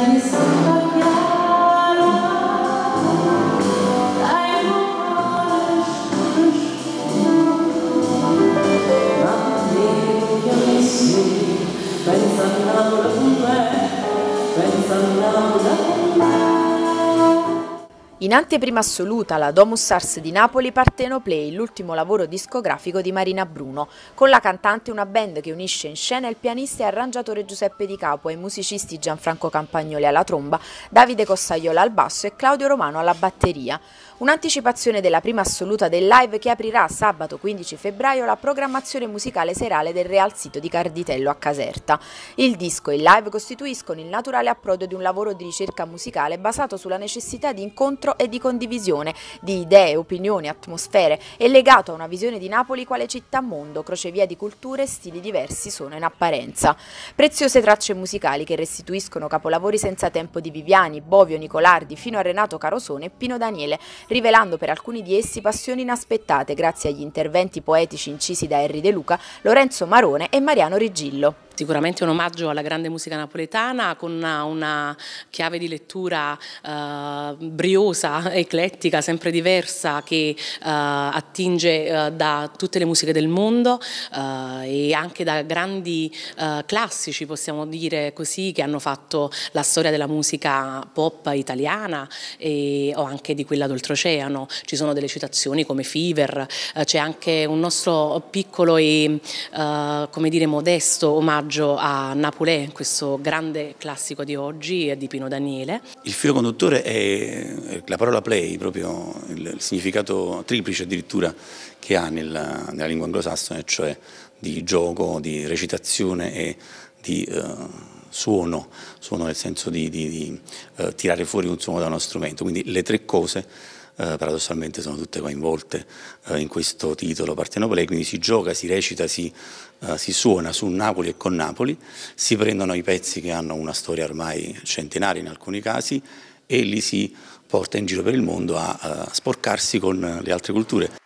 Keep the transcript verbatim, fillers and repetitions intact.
In anteprima assoluta alla Domus Ars di Napoli parte No Play, l'ultimo lavoro discografico di Marina Bruno. Con la cantante una band che unisce in scena il pianista e arrangiatore Giuseppe Di Capo e i musicisti Gianfranco Campagnoli alla tromba, Davide Cossaiola al basso e Claudio Romano alla batteria. Un'anticipazione della prima assoluta del live che aprirà sabato quindici febbraio la programmazione musicale serale del Real Sito di Carditello a Caserta. Il disco e il live costituiscono il naturale approdo di un lavoro di ricerca musicale basato sulla necessità di incontro e di condivisione di idee, opinioni, atmosfere e legato a una visione di Napoli quale città-mondo, crocevia di culture e stili diversi sono in apparenza. Preziose tracce musicali che restituiscono capolavori senza tempo di Viviani, Bovio, Nicolardi fino a Renato Carosone e Pino Daniele, rivelando per alcuni di essi passioni inaspettate grazie agli interventi poetici incisi da Henry De Luca, Lorenzo Marone e Mariano Riggillo. Sicuramente un omaggio alla grande musica napoletana con una, una chiave di lettura eh, briosa, eclettica, sempre diversa, che eh, attinge eh, da tutte le musiche del mondo eh, e anche da grandi eh, classici, possiamo dire così, che hanno fatto la storia della musica pop italiana e, o anche di quella d'oltreoceano. Ci sono delle citazioni come Fever, eh, c'è anche un nostro piccolo e eh, come dire modesto omaggio a Napolè, questo grande classico di oggi e di Pino Daniele. Il filo conduttore è la parola play, proprio il, il significato triplice addirittura che ha nella, nella lingua anglosassone, cioè di gioco, di recitazione e di eh, suono, suono nel senso di, di, di eh, tirare fuori un suono da uno strumento, quindi le tre cose Uh, paradossalmente sono tutte coinvolte uh, in questo titolo Parte No Play, quindi si gioca, si recita, si, uh, si suona su Napoli e con Napoli, si prendono i pezzi che hanno una storia ormai centenaria in alcuni casi e li si porta in giro per il mondo a, a sporcarsi con le altre culture.